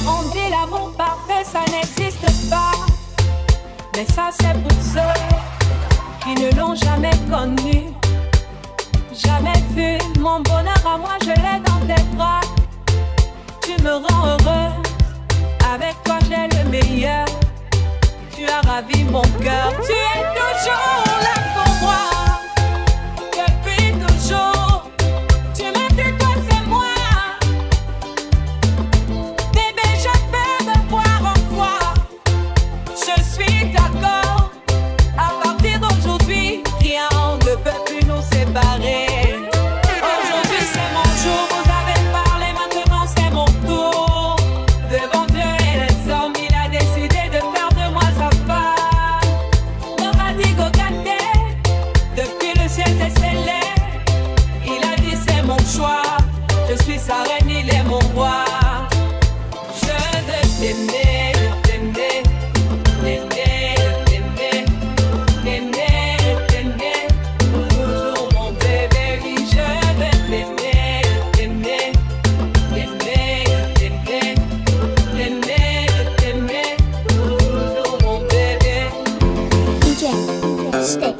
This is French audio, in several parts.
On dit l'amour parfait, ça n'existe pas. Mais ça c'est pour ceux qui ne l'ont jamais connu. Jamais vu mon bonheur à moi, je l'ai dans tes bras. Tu me rends heureuse, avec toi j'ai le meilleur. Tu as ravi mon cœur, tu es toujours là pour moi. Depuis toujours, tu m'as dit toi c'est moi. Bébé, je peux me voir en toi. Je suis d'accord, à partir d'aujourd'hui, rien ne peut plus nous séparer. Aujourd'hui c'est mon jour, vous avez parlé, maintenant c'est mon tour. Devant Dieu et les hommes, il a décidé de faire de moi sa femme. Nomadique au gâté, depuis le ciel s'est scellé. Il a dit c'est mon choix, je suis sa reine, il est mon roi. Je veux t'aimer, t'aimer, t'aimer, t'aimer, t'aimer, t'aimer. Toujours mon bébé, oui, je veux t'aimer, t'aimer, t'aimer, t'aimer, t'aimer, t'aimer. Toujours mon bébé. DJ Sticks.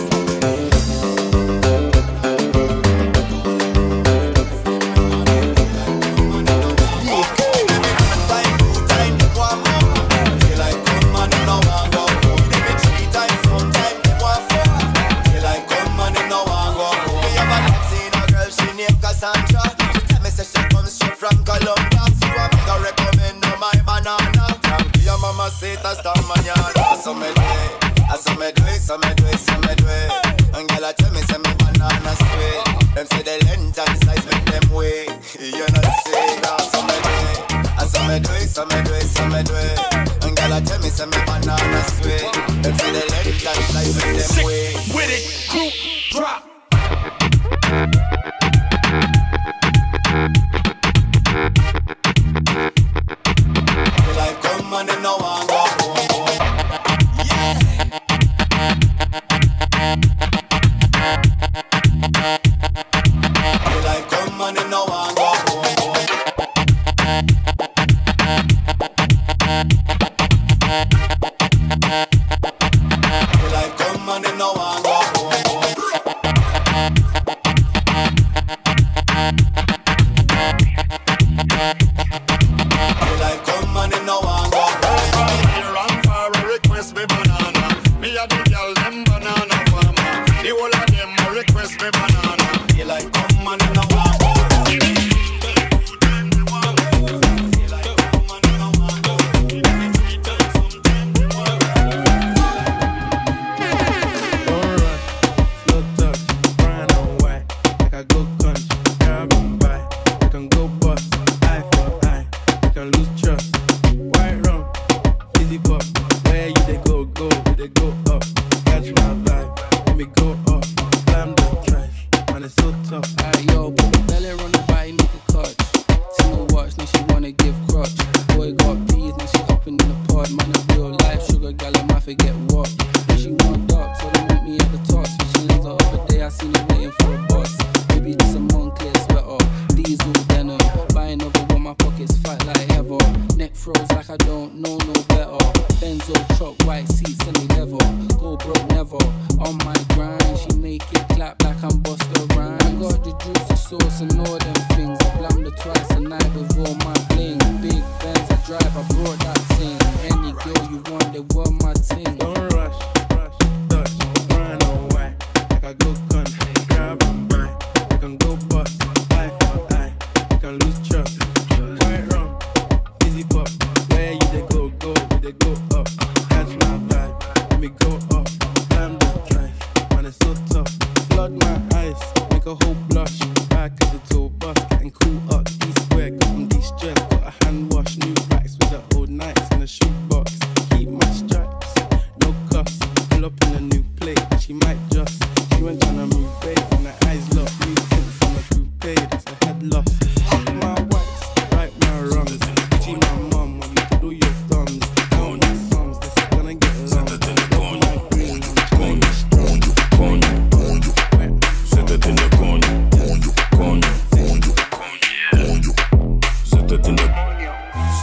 Hasta mañana, so me do it. And girl, I tell me, say me banana sweet. Them say the length and size make them wait. You know say that, so me do it. And girl, I tell me, say me banana sweet. Them say the length and size make them wait. With it, group drop. You like come and them no one go home. Yeah. You like come and them no one go home. You like come and them no one go home. You like come and them no one go home. Run for a request me banana. Me a the girl them banana farmer. The whole of them a request me banana. You like come and them no one go home. You like come and them no one go home. Don't rush, slow touch, brown and white. Like a good country, grab and buy. You can go bust, eye for eye. You can lose trust. White rum, easy pop. Where you they go, you they go up. Catch my vibe, let me go up. Slam the trash, man it's so tough. Alright, yo, put the belly on the body, make a clutch. See no watch, now she wanna give crutch. Boy got peas, now she hopping in the pod. Man, a real life sugar gal, I might forget what. Then she want dark, so they meet me at the top. Switching lanes the other day, I seen her waiting for a bus. Maybe just a Moncler sweater, diesel denim. Buying over when my pockets fat like ever. Neck froze like I don't know no better. Benzo truck, white seats, any level. Go broke never. On my grind, she make it clap like I'm Busta Rhymes. I got the juice, the sauce, and all them things. I blammed her twice a night with all my bling. Big Benz I drive, I brought that thing. Any girl you want, they want my ting. Don't rush, touch, brown and white. Like a good country, grab and buy. You can go bust, eye for eye. You can lose trust. White rum, easy pop. Where you they go, you they go up. Catch my vibe, let me go up. Slam the trash, man it's so tough. Flood my eyes, make a whole blush. Back at the tour bus, getting cool up. D-square, got them de-stressed. Got a hand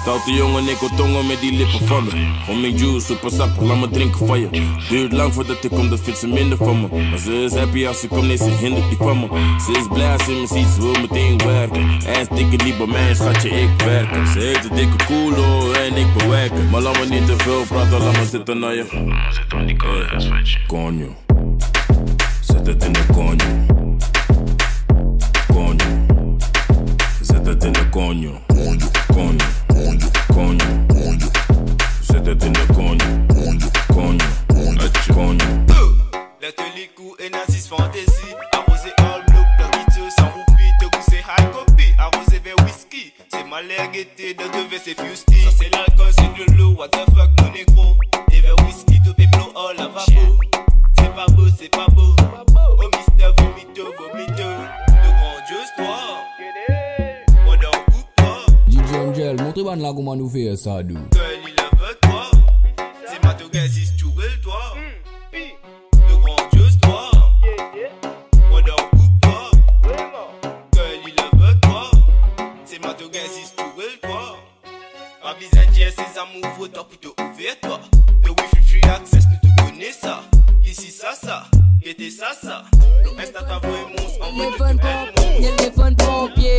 Stoute jongen, ik wil tongen met die lippen van me. Om mijn juice, super sappig, laat me drinken van je. Duurt lang voordat ik kom, dan vindt ze minder van me. Maar ze is happy als ze komt, nee, ze hindert niet van me. Ze is blij als ze me ziet, ze wil meteen werken. En stikken niet bij mij, schatje, ik werken. Ze heeft een dikke koelo en ik bewerken. Maar laat me niet te veel praten, laat me zitten naar je. Laat me zitten aan die koude huiswetje. Konjo, zet het in de konjo. Konjo, zet het in de konjo. Konjo, konjo. Konjo, konjo, zet het in de konjo. Konjo, konjo, konjo. L'atelier coup et Nazis fantaisie. Arrosé all bloc, de sans roupie. Te goût c'est high copy. Arrosé vers whisky. C'est malais guetté, de devait c'est fusty. Ça c'est l'alcool, c'est de l'eau. What the fuck mon négro. Et vers whisky, tout péplo, oh la vapeur. C'est pas beau, c'est pas beau. Oh mister, vomito, vomito. De grandiose toi. Angel, montre-moi là comment nous fait ça, d'où. Girl, il veut toi. C'est ma togasis, tu veux toi. De grandiose toi. What up, coupe toi. Girl, il veut toi. C'est ma togasis, tu veux toi. Ma bizarre, ses amours, faut toi pour te ouvrir toi. Le wifi free access, nous te connais ça. Ici ça. Était ça. Le Insta t'as vu monstre, en mode téléphone pompier.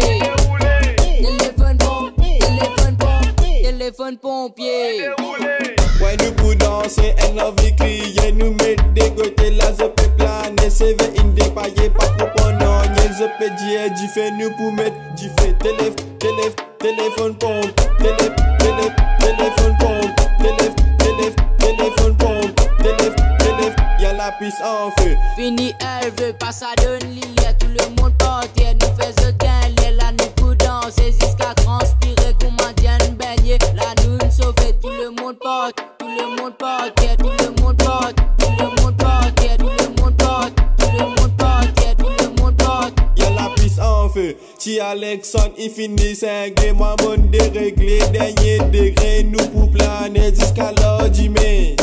Téléphone pompier. Ouais, nous pour danser, elle a envie crier. Nous mettre des côtés là, je peux planer. C'est vrai, une dépaillée, pas trop pendant. Je peux dire, j'y fais nous pour mettre. J'y fais téléphone pompe. Téléphone pompe. Téléphone pompe. Y'a la piste en feu. Fini, elle veut pas ça donne l'île. Tout le monde partait, nous fait ce gain. Là, nous pour danser jusqu'à transpirer. Comment dire une baignée. Là, nous sauver. Tout le monde porte. Tout le monde porte. Tout le monde porte. Tout le monde porte. Tout le monde porte. Tout le monde porte. Tout le monde porte. Y'a la piste en feu. Si Alexandre, il finit 5 game. Moi, mon déréglé. Dernier degré. Nous pour planer jusqu'à l'heure du mai.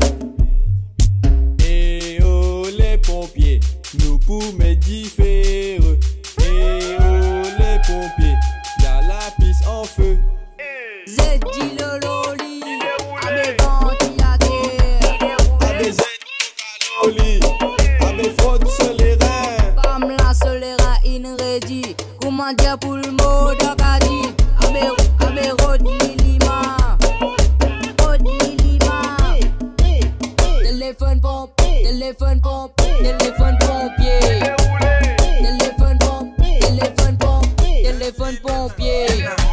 Pompiers, nous pour médiférer. Et oh les pompiers, y'a la piste en feu. Zedji le loli, avec ventilateur. Avec Zedji le loli, avec fraude sur les reins. Comme la sur les reins, in ready. Comment dire pour le mot d'Akadi. Avec Rodney Lima. Téléphone pompe. Téléphone pompier. Téléphone pompier.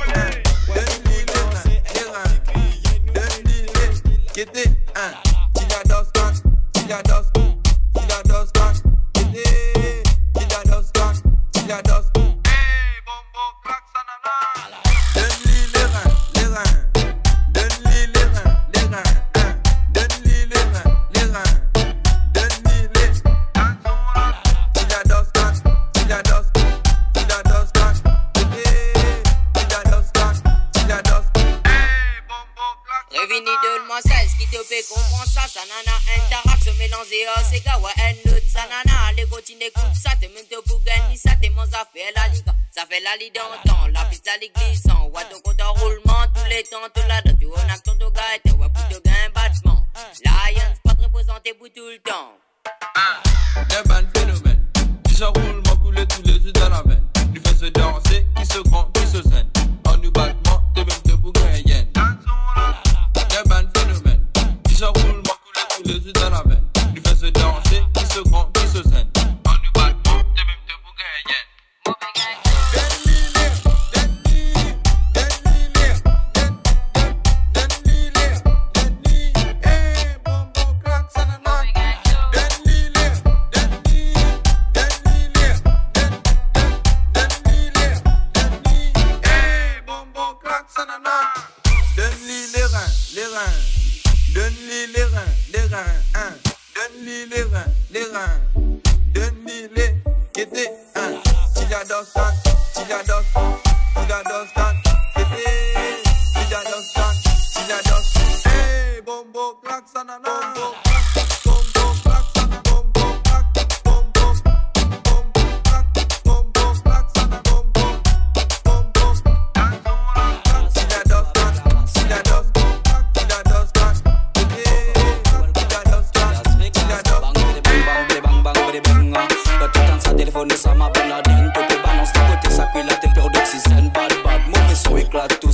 La piste à glissant, ouais, ton compte en roulement tous les temps, tout là, tu en action, ton gars, t'es ouais, pour te gagner un battement. Lions, pas te représenter pour tout le temps. Un ban phénomène, qui se roule, m'a coulé tous les yeux dans la veine. Lui fait se danser, qui se grand, qui se zen. En nous battement, t'es même te pour gagner yen. Un ban phénomène, qui se roule, m'a coulé tous les yeux dans la veine. Lui fait se danser, qui se grand, qui se zen. En nous battement, t'es même te pour gagner yen.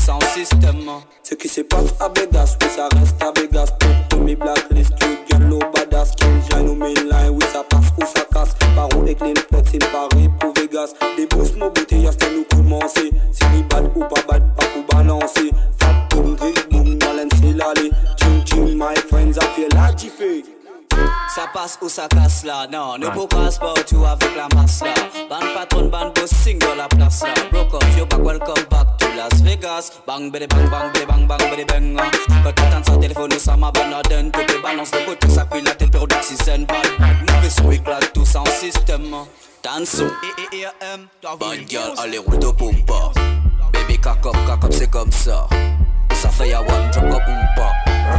sans système. Ce qui se passe à Vegas, oui ça reste à Vegas. Pour mes blacklist, tu gagnes nos badass. King nous mainline, oui ça passe ou ça casse. Baron et clean, c'est Paris pour Vegas. Des bourses, nos bouteilles, c'est nous commencer. Si ni bad ou pas bad, pas pour balancer. Fat boom, grill boom, Valen c'est l'allée. Ching ching, my friends, a fait la jiffée. Ça passe ou ça casse là, non, ne progresse pas tout avec la masse là. Ban patron, ban boss, single la place là. Broke off your back, welcome back to Las Vegas. Bang, bidi bang, bang, bidi bang, bang, bidi bang. Quand t'entends sa téléphone, ça m'a ben adène. Toutes les balances de côté, ça cuit la tête, période d'oxygène. Mauvais son, éclate tout sans système. Dansons, bad girl, allez roule de pompa. Baby, cac up, c'est comme ça. Ça fait ya one, drop up, pompa.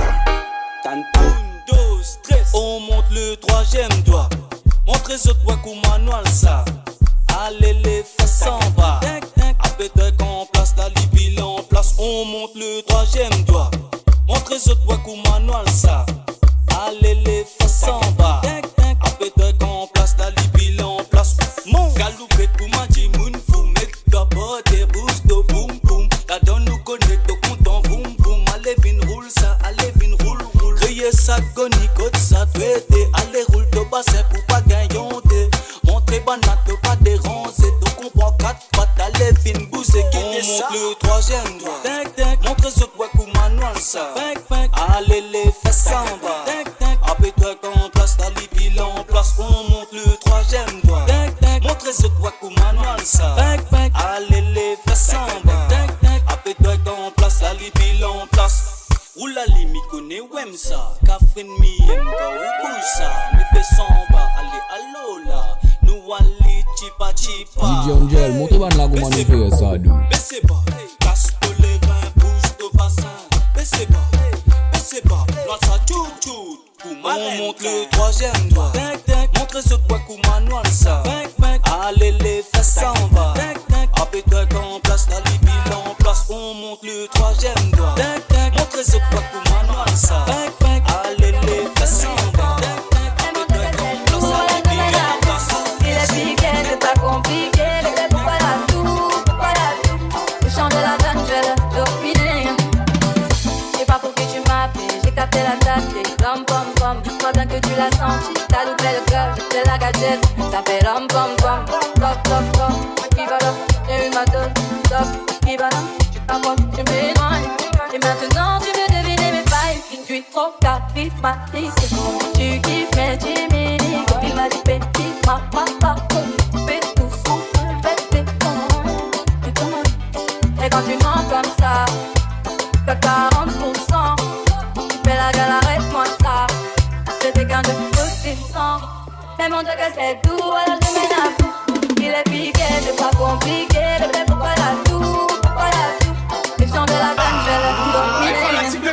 On monte le troisième doigt. Montrez ce doigt comme manuel ça. Allez les fesses en bas. Après qu'on place la libile en place. On monte le troisième doigt. Montrez ce doigt comme manuel ça. Allez les fesses en bas. Après qu'on place la libile en place. Mon galoupé pour manger moun fou. Mec d'abord des boosts de boum boum. La donne nous connecte au compte en boum boum. Allez vin roule ça. Allez vin roule. Crier ça goni côte ça traité. Allez roule de bassin pour pas gagner. Montrez banane pas déranger. Donc on prend 4 pattes. Allez fin bouser qui est ça. On monte le troisième doigt. Montrez ce doigt comme manuel ça. Allez les fesses en bas. Après toi quand on place la libile en place. On monte le troisième doigt. Montrez ce doigt comme manuel ça. Allez les fesses en bas. Après toi quand on place la libile en place. Oula li mi connaît wem ça. Kafrin mi aime pas ou bouge ça. Mi fait son bas. Allez allo là. Nous allez chipa chipa. DJ Angel, monte ban la gouma nou fè ça dou. Baissez bas, casse les reins, bouge de bassin. Baissez bas, lance ça tout tout. On monte le troisième doigt. Montrez ce doigt comme manuel ça. Allez les fesses en bas. Après toi quand on place la libile en place. On monte le troisième doigt. Montrez ce doigt comme manuel ça. Allez les fesses en bas. Après toi quand on place la libile en place. Il est piqué, c'est pas compliqué. Mais pourquoi la tout? Le chant de la donne, je le dominé. C'est pas pour que tu m'appelles, j'ai capté la date. Rom pom pom, crois bien que tu l'as senti. T'as loupé le cœur, c'est la gadget. Ça fait rom pom pom, pop pop pop. Qui va là, j'ai eu ma dose, stop. Qui va là, tu t'approches, tu m'éloignes. Et maintenant tu veux deviner mes failles. Je suis trop charismatique. Tu kiffes mes chimiques. Il m'a dit petit, ma fais tout son, fais tes tons. Et quand tu mens comme ça, t'as 40%. Fais la gueule, arrête-moi ça. C'était qu'un de saucissant. Mais mon Dieu que c'est doux, alors je m'énerve. Il est piqué, c'est pas compliqué. Bébé, pourquoi la tout? Les chants de la veine, je le domine.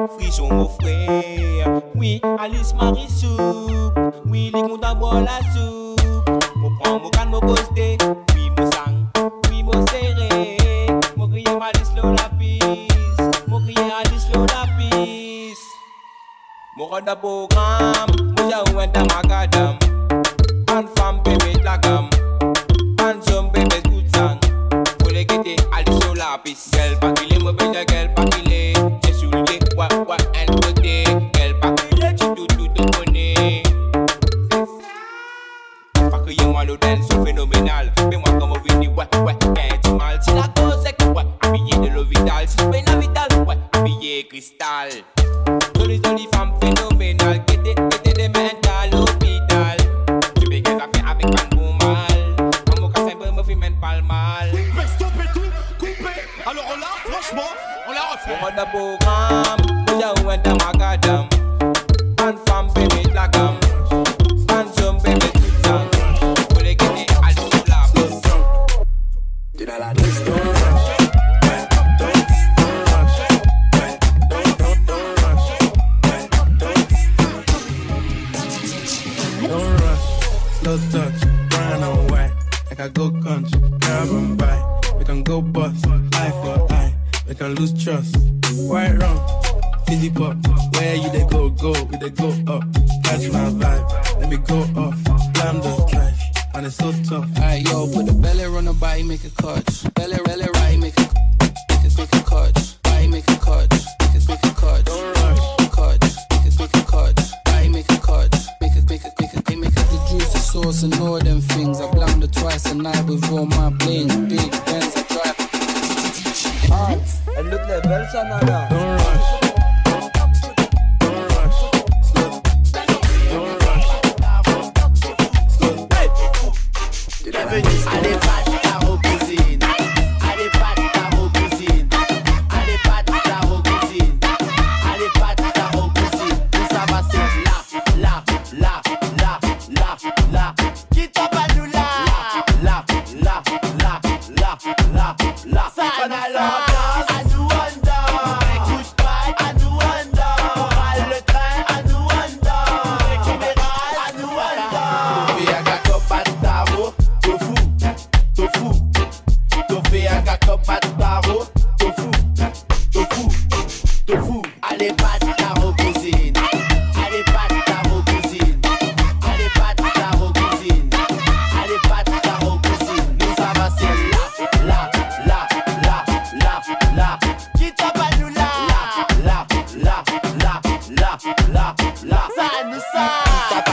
frisson mon frère. Oui, Alice Marie-Soupe. Oui, les comptes à boire la soupe. Mon prend mon canne, mon posté. Oui, mon sang. Oui, mon serré. Mon crier Alice la pisse. Mon crier Alice la pisse. Mon rôle programme. Mon jaou est dans ma gadam. Une femme bébé de la gamme. Un homme bébé de coup de sang. Pour les guetter, Alice la pisse. Gueule pas qu'il est mauvais, gueule pas qu'il est. J'ai soulevé, ouais, un côté. Gueule pas qu'il est, tu tout connais. Pas que y'a moi l'odèle, c'est phénoménal. Mais moi comme on vit, ouais, du mal. Si la cause est que, ouais, habillé de l'eau vitale. Si je paye la vitale, ouais, habillé cristal. Jolie femme phénoménale. Guetter des mains à l'hôpital. Tu veux qu'elle a fait avec un bon mal. En mon cas, c'est un peu, me fait même pas le mal. Stoppez tout, coupez. Alors là, franchement, on la refait. Mon rôle programme, mon jaou est dans ma gadam. Une femme bébé de la gamme. Un homme bébé de tout ça. Pour les guetter, à l'eau la pisse. Tu n'as la liste, don't rush. Slow touch, brown and white. Like I go country, grab and buy. We can go bust, eye for eye. We can lose trust. White rum, fizzy pop. Where you they go, we they go up. Catch my vibe, let me go off. Slam the trash, and it's so tough. Alright, yo, put the belly on the body, make a clutch. Belly right, make a clutch. Body make a clutch, make a clutch. Don't rush, clutch, make a clutch. Body make a clutch, make a the juicy sauce and all them things. I blam the twice a night with all my blings. Big Benz, I drive. Elle look les belles, ça nana. don't rush. Allez, pas ta cousine. Allez, pas ta cousine. Allez, pas ta cousine. Allez, pas ta cousine. Tout ça va c'est là. Qui tombe à nous là. Ça n'a l'ambiance. À nous on écoute pas. À nous on le train. À nous on caméra. À nous on Fais un gars comme Pataro. Tofu, un gars comme Pataro. Tofu, allez pas ta cousine. Allez pas ta cousine. Allez pas ta cousine. Allez pas ta cousine. Nous ça va c'est là. Qui tombe à nous là. Ça nous ça. Tape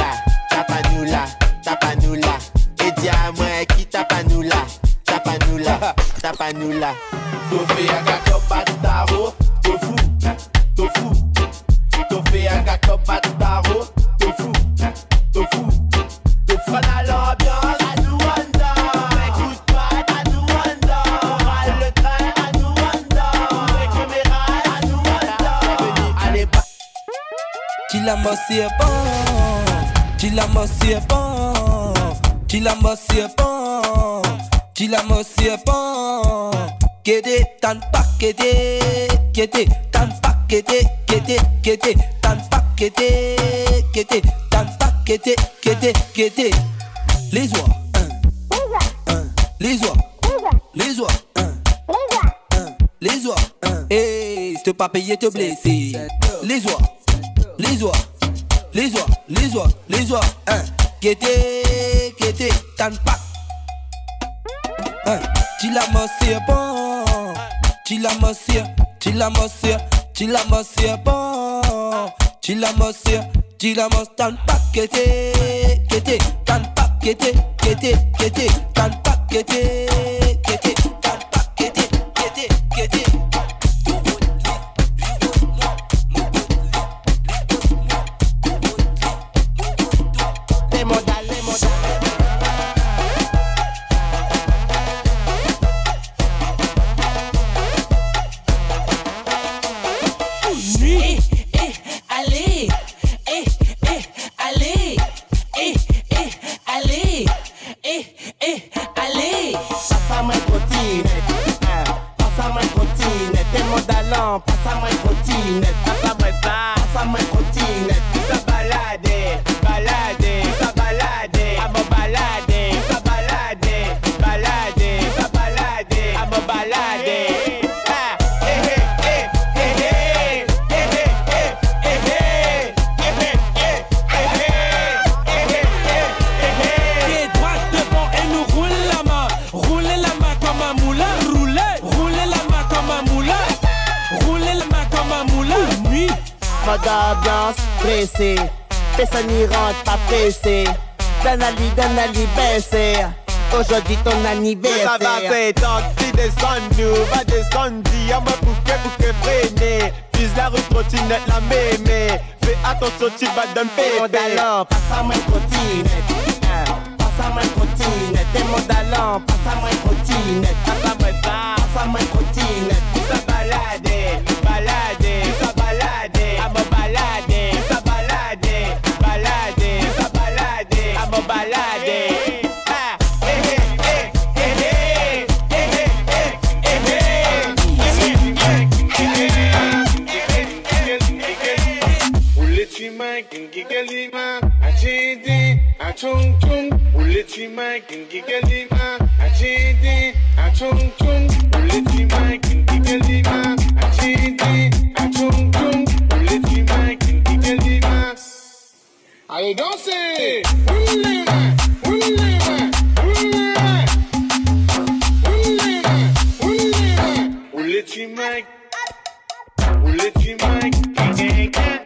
à nous là. Et dis à moi qui tape à nous là. Tape à nous là. Tofu un gars comme Pataro. Tofu. Un gars comme Pataro. Tofu. On a l'ambiance. À nous on écoute pas. À nous on le train. À nous on les caméras. À nous on allez pas. Chila mosie bon, chila mosie bon, chila mosie bon, chila mosie bon. Kede tan pak kede tan pak kede tan pak kede tan pak kede. Les oies, les oies, hey, si pas payé te blesser. Les oies. Kete, tan pak. Chila mosie bon, chila mosie bon, chila mos tan pak kete, tan pak kete, tan pak kete, tan pak kete. Allez, mode ambiance pressé. Personne n'y rentre pas pressé. Danali baissé. Aujourd'hui ton anniversaire. Ça va faire tant que descendu, va descendre, à moi pour que freiner. Pise la rue trottinette la mémé. Fais attention tu vas d'un pépé. Mon talent, passe à moi trottinette. Passe à moi trottinette. T'es mon talent, passe à moi trottinette. Passe à moi ça, passe à moi trottinette. Ça balader, balader, ça balader, à me balader, ça balader, balader, ça balader, à me balader. Gigalima, a chidi, a chung chung, ulichima, gigalima, a chidi, a chung chung, ulichima, gigalima, a chidi, a chung chung, ulichima, gigalima. Allez danser, ulema, ulema, ulema, ulema, ulema, ulichima, ulichima, gigalima.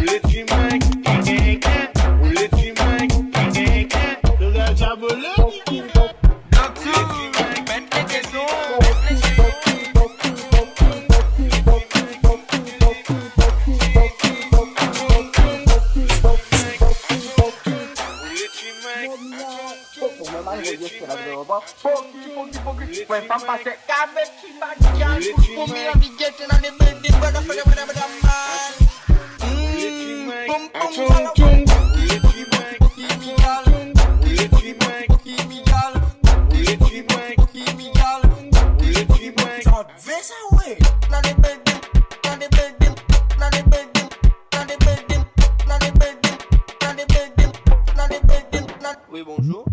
Oui, bonjour.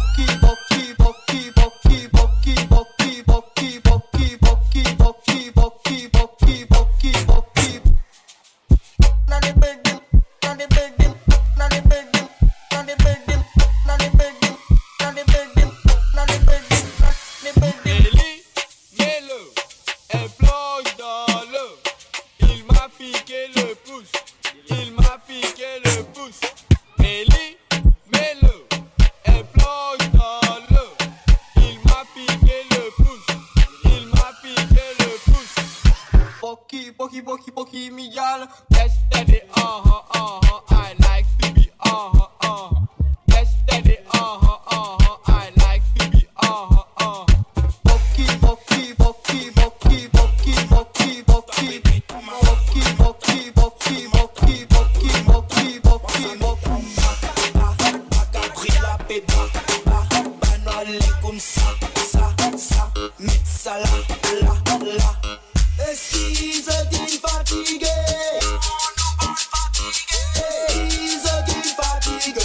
Poki, me gal. Yes, steady, I like to be, Yes, steady, I like to be, Poki, poki, poki, poki, poki, poki, poki, poki, poki, poki, poki, poki, poki, poki. Pris la pédale, banal comme ça, mets ça là. Esquisse qui fatigué. Esquisse qui fatigué.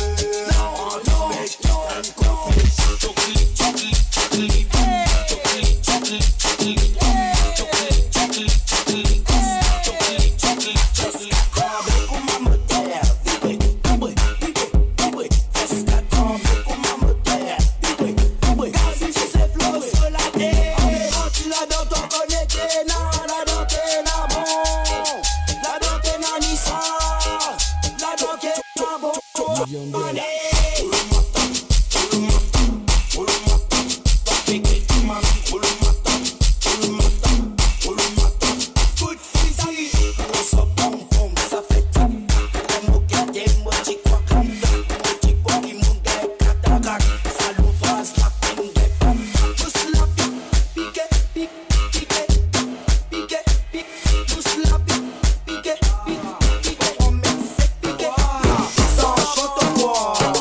Sans chante-moi.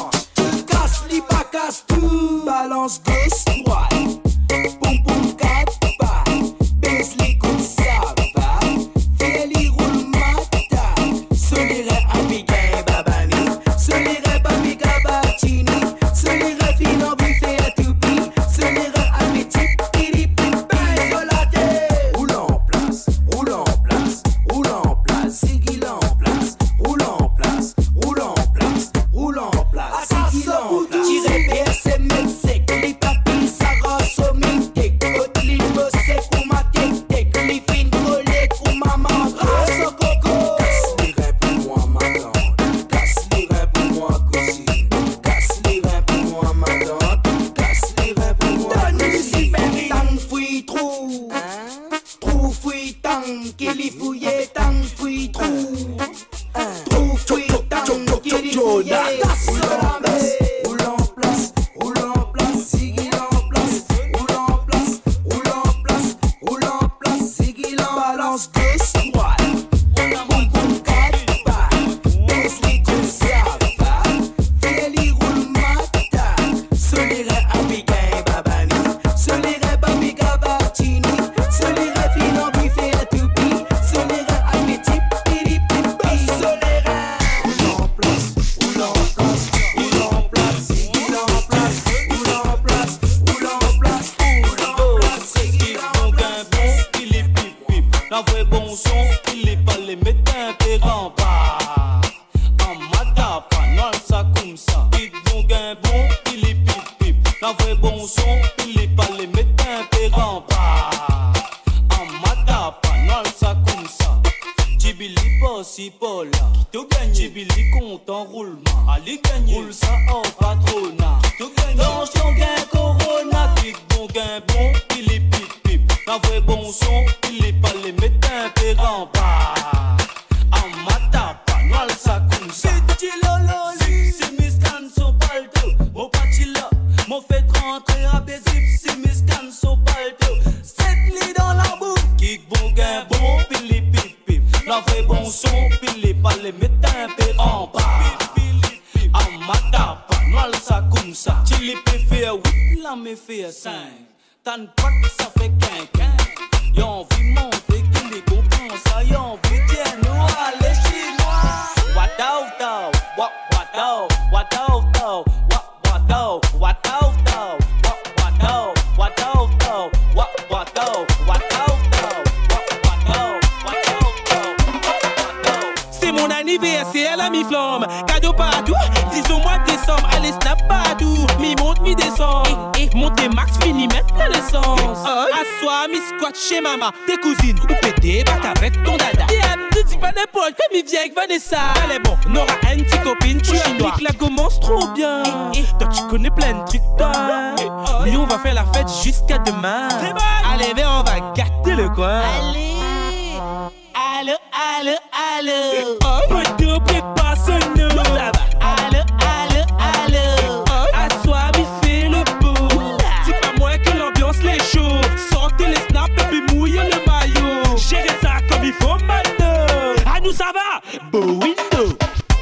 qui te gagne. Chibili compte en roulement, allez gagner. Roule ça en patronat, qui te gagne. Tension gain corona, big bon gain bon, il est pip pip. Un vrai bon son, il est pas les médecins pérants pas. En mata, pas noal ça comme ça. C'est lolo, si mes scans sont pas le tout. Mon parti là, mon fait rentrer à Bézip, si mes scans sont pas le tout. 7 lits dans la bouche, kick bon gain bon, pili pip pip. Un vrai bon son, pili pas les médecins pérants pas. En mata, pas noal ça comme ça. Tu les peux faire 8, là me fait 5. T'as pas que ça fait quinquin. Y'a envie de monter qu'il les comprend ça. Y'a envie de dire nous allez chinois. What out though, what out, what out though, what out, what out though, what out, what out though, what out, what out though, what out. C'est mon anniversaire, la mi-flamme. Cadeau partout, 10 au mois de décembre. Allez, snap partout, mi-monte, mi-descend. Montez max, fini mettre la naissance. Assois, mi-squat chez maman. Tes cousines, ou pété, bac avec ton dada. Ne dis pas n'importe comme il vient avec Vanessa. Allez bon, Nora, une petite copine, tu chinois. La commence trop bien. Toi, tu connais plein de trucs, toi. Mais on va faire la fête jusqu'à demain. Allez, viens, on va gâter le coin. Allez. Allô, allô, allô. Moto, prépare son nom. Ça va. Allô, allô, allô. Assois, mi fait le beau. C'est pas moins que l'ambiance les chaud. Sortez les snaps et puis mouillez le maillot. Gérez ça comme il faut maintenant. À nous ça va. Beau window.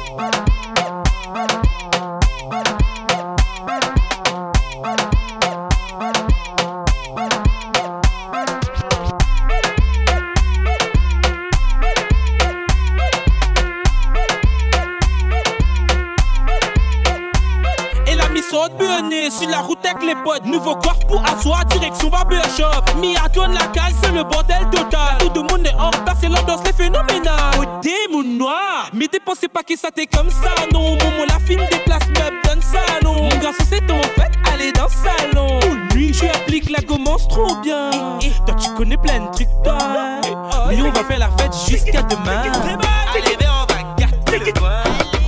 Sur la route avec les potes, nouveau corps pour asseoir, direction barbershop. Mi-à-tourne la cale, c'est le bordel total. Tout le monde est en retard, c'est l'ambiance, les phénoménal. Oh, démon noir, mais dépensez pas que ça t'est comme ça, non. Momo, la fine des places meubles, donne ça, non. Mon garçon, c'est ton fait, allez dans le salon. Nuit, tu appliques la commence trop bien. Toi, tu connais plein de trucs, toi. Mais on va faire la fête jusqu'à demain. Allez, viens, on va gâter le coin.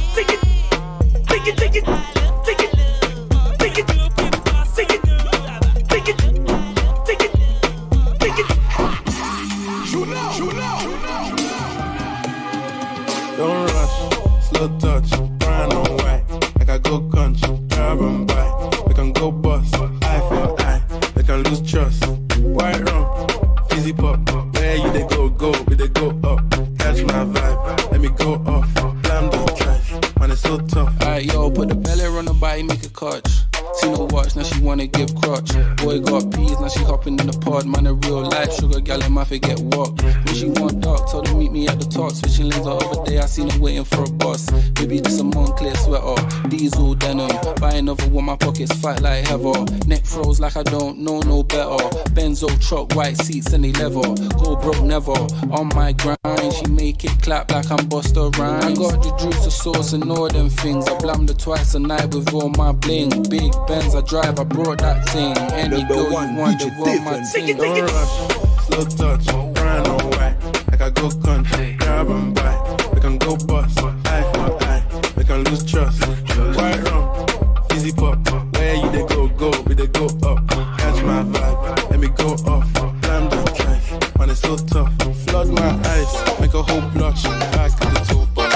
Don't rush, slow touch, brown on white. Like I go country, grab and buy. We can go bust, eye for eye. We can lose trust. White rum, fizzy pop. Where you they go, we they go up. Catch my vibe, let me go off. Blam the trash, man it's so tough. Alright, yo, put the belly on the body, make a clutch. See no watch, now she wanna give crutch. Boy got peas, now she hopping in the pod. Man, a real life sugar gal in my forget what. When she want dark, told her meet me at the top. Switching lanes the other day, I seen her waiting for a bus. Baby, just a Moncler sweater, diesel denim. Buy another one, my pockets fat like heather. Neck froze like I don't know no better. Benzo truck, white seats and they leather. Go broke never, on my grind. She make it clap like I'm Busta Rhymes. I got the juice, the sauce and all them things. I blammed her twice a night with all my bling. Big Benz I drive, I brought that thing. Any girl you want, you want my thing. Don't rush, slow touch, brown on white. Like I go country, grab and buy. We can go bust, eye for eye. We can lose trust. White rum, fizzy pop. Where you they go, we they go up. Catch my vibe, let me go off. Blam the trash, man it's so tough. Flood my eyes, make a whole blush. Back to the toe box.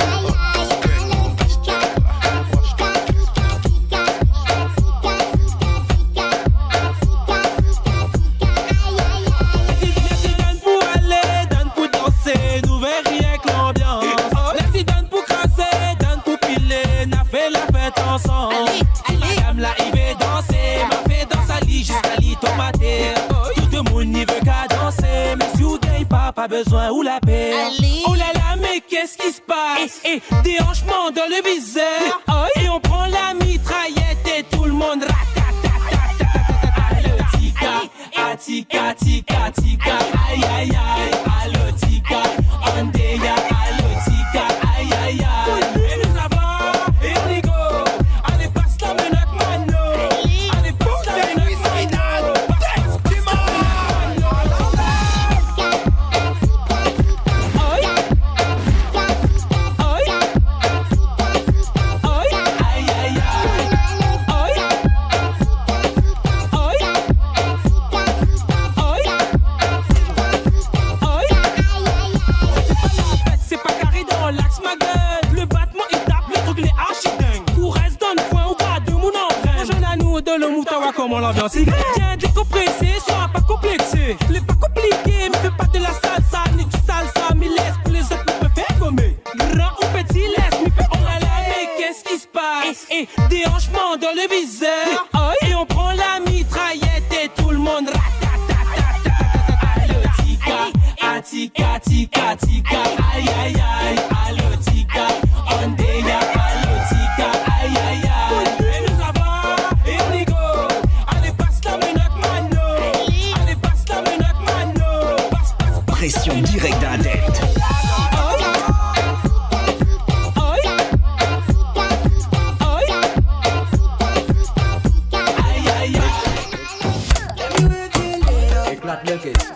Madame là, il veut danser, m'a fait dans sa lit jusqu'à lit tomaté. Tout le monde n'y veut qu'à danser, mais si vous gagnez pas besoin ou la paix. Oh là là, mais qu'est-ce qui se passe? Des hanchements dans le viseur, et on prend la mitraillette et tout le monde ratatatata. Allo tika, atika, tika, tika, aïe aïe aïe. Allo tika, ondeya, allo tika, aïe aïe aïe. relax ma gueule. Le battement il tape, le truc les archi dingue. Tout reste dans le coin ou pas de mon empreinte. Jeune à nous de le moutawa comment l'ambiance y viens décompresser, sois pas complexé. Les pas compliqué, mais fais pas de la salsa, ni du salsa, mais laisse pour les autres ne peut faire gommer. Grand ou petit, laisse, mais fait on a la mais qu'est-ce qui se passe? Et déhanchement dans le viseur. Et on prend la mitraillette et tout le monde Allo tika, tika, tika, tika, aïe aïe aïe, allo tika, on deya, allo tika, aïe aïe aïe. Et nous avons, et on y go. Allez passe la menotte mano, allez passe la menotte mano. Pression directe d'un dette. Éclate le case.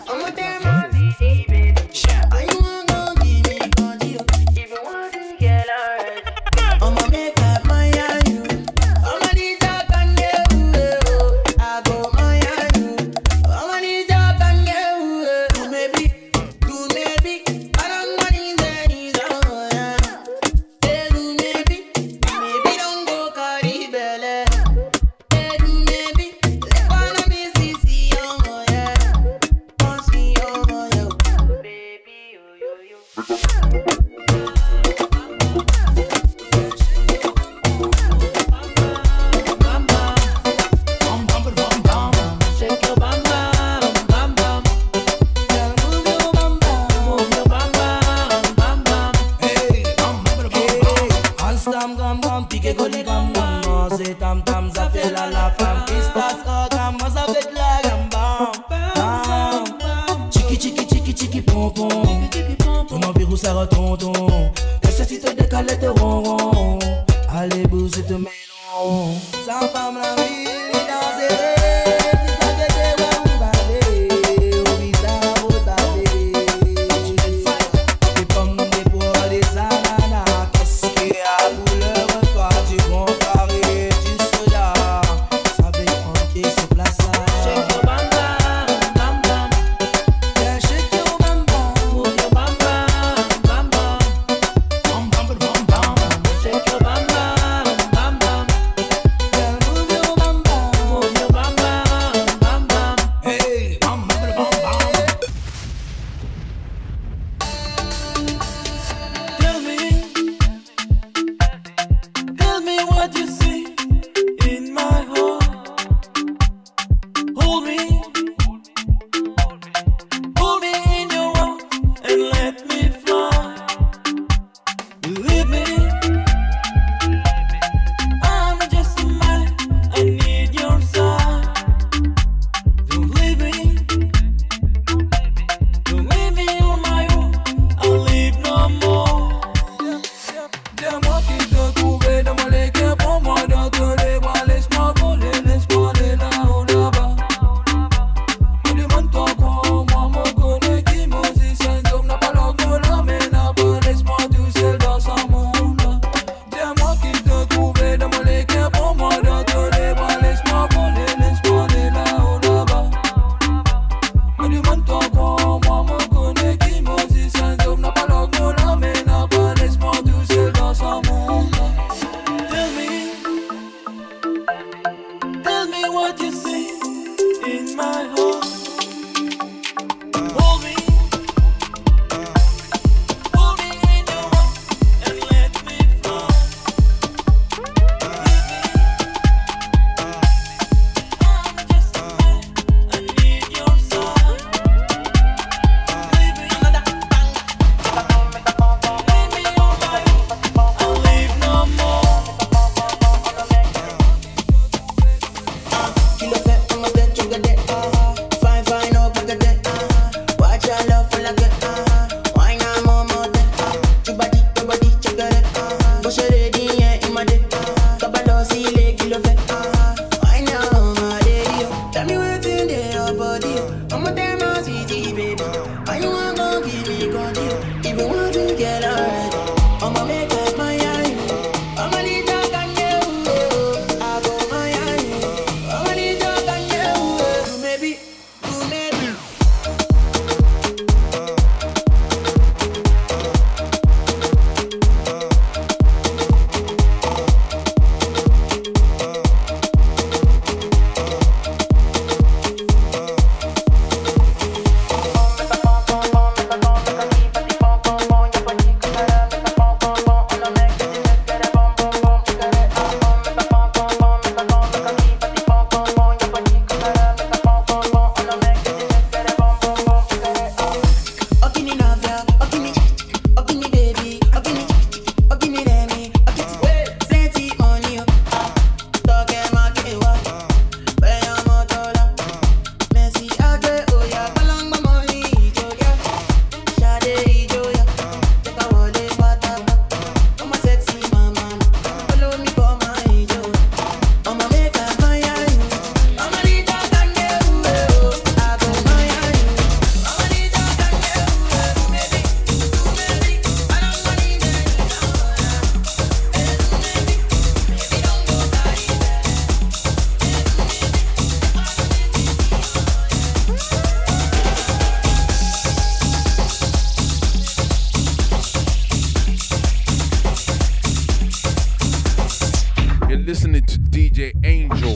listening to DJ Angel.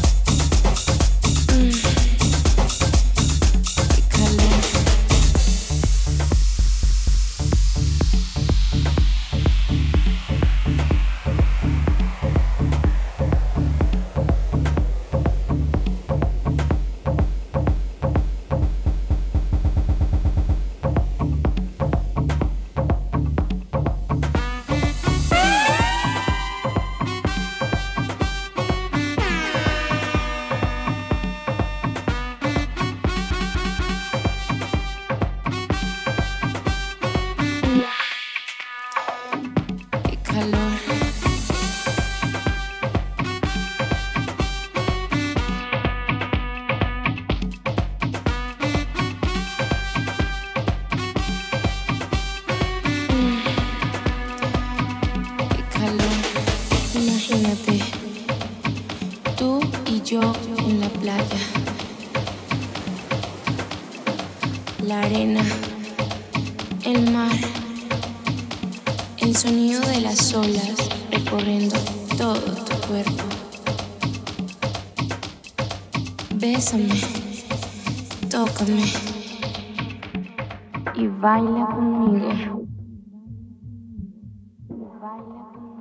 La arena, el mar, el sonido de las olas recorriendo todo tu cuerpo. Bésame, tócame y baila conmigo.